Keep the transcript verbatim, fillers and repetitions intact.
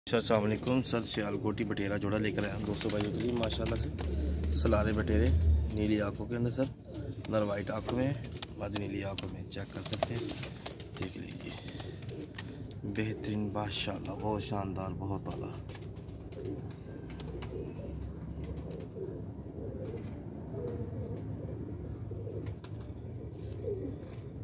Sir अस्सलाम वालेकुम sir, Sialkoti बटेरा जोड़ा लेकर आए हम दोस्तों भाइयों के लिए माशाल्लाह से सलारे बटेरे नीली आंखों के अंदर सर, नर वाइट आंखों में, मद नीली आंखों में चेक कर सकते हैं। देख लीजिए बेहतरीन माशाल्लाह, बहुत शानदार, बहुत आला।